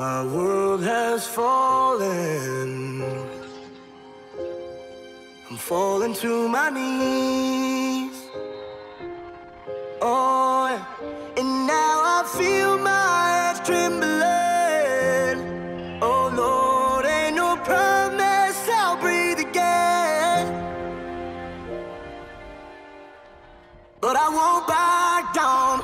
My world has fallen. I'm falling to my knees. Oh, yeah. And now I feel my hands trembling. Oh Lord, ain't no promise I'll breathe again. But I won't back down.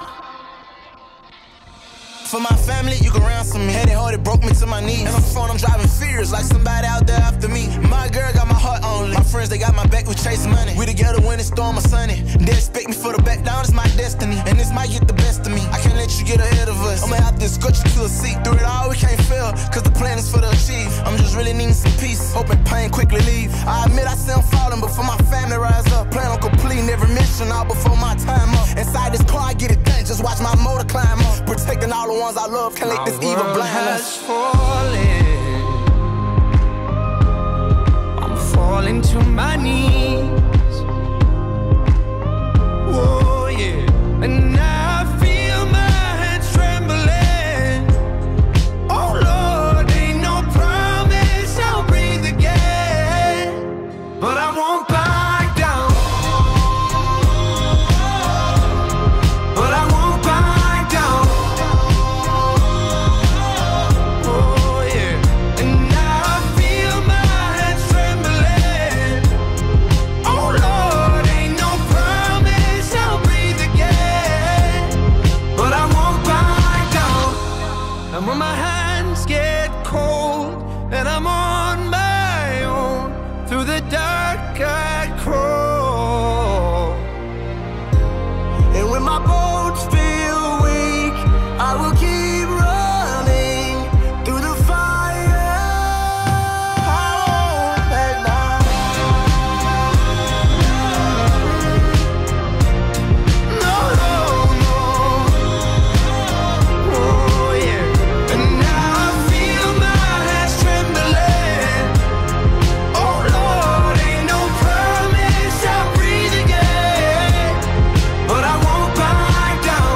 For my family, you can ransom me. Had it hard, it broke me to my knees. And on the phone, I'm driving fears like somebody out there after me. My girl got my heart only. My friends, they got my back, we chase money. We together when it's storm or sunny. They expect me for the back down, it's my destiny. And this might get the best of me. I can't let you get ahead of us. I'ma have to escort you to a seat. Through it all, we can't fail, cause the plan is for the achieve. I'm just really needing some peace, hoping pain quickly leave. I admit I see I'm falling, but for my family rise up. Plan on completing every mission all before my time up. Inside this car, I get it done, just watch my motor climb up. Protecting all the ones I love, can't let this evil blind us. Falling. I'm falling to my knees. Whoa, yeah. And now I feel my hands trembling. Oh Lord, ain't no promise I'll breathe again. But I won't back down. But I won't back down. Oh yeah. And now I feel my hands trembling. Oh Lord, ain't no promise I'll breathe again. But I won't back down. And when my hands get cold and I'm on my own, through the dark I'd crawl. And when my bones feel weak, I will keep running through the fire. I won't back down. No, no, no. Oh yeah. And now I feel my hands trembling. Oh Lord, ain't no promise I'll breathe again. But I won't back down.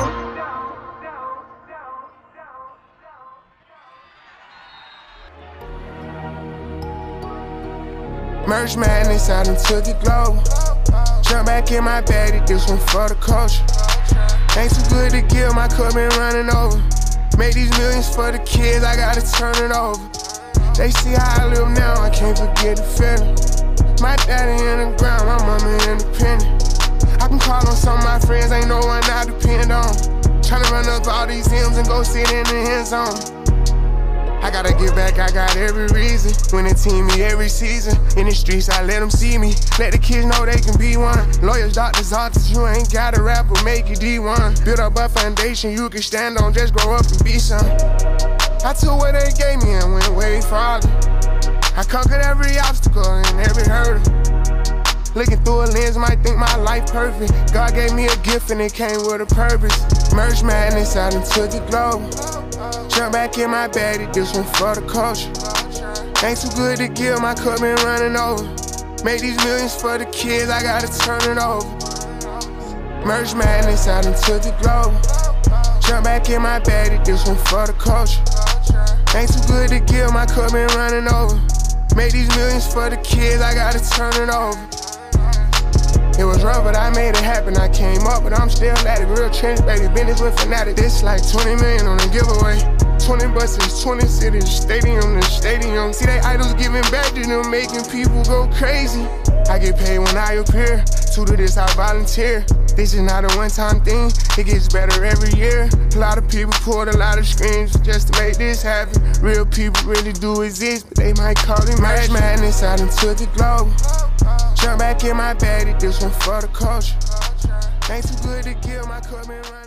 Merch madness out into the globe. Jump back in my bag, this one for the culture. Ain't too good to give, my cup been running over. Made these millions for the kids, I gotta turn it over. They see how I live now, I can't forget the feeling. My daddy in the ground, my mama independent. I can call on some of my friends, ain't no one I depend on. Tryna run up all these M's and go sit in the end zone. I gotta get back, I got every reason. Winning team me every season. In the streets, I let them see me. Let the kids know they can be one. Lawyers, doctors, artists, you ain't gotta rap or make it D1. Build up a foundation you can stand on, just grow up and be some. I took what they gave me and went way farther. I conquered every obstacle and every hurdle. Looking through a lens, might think my life perfect. God gave me a gift and it came with a purpose. Merch madness out into the globe. Jump back in my bag, this one for the culture. Ain't too good to give, my cup been running over. Made these millions for the kids, I gotta turn it over. Merch madness out into the globe. Jump back in my bag, this one for the culture. Ain't too good to give, my cup been running over. Made these millions for the kids, I gotta turn it over. It was rough, but I made it happen. I came up, but I'm still at it. Real trench, baby, business with fanatic. This like 20 million on a giveaway. 20 buses, 20 cities, stadium to stadium. See they idols giving back to them, making people go crazy. I get paid when I appear. To do this, I volunteer. This is not a one-time thing, it gets better every year. A lot of people pulled a lot of screams just to make this happen. Real people really do exist, but they might call it merch madness out into the globe. Jump back in my bag, this one for the culture. Ain't too good to give, my cup been running.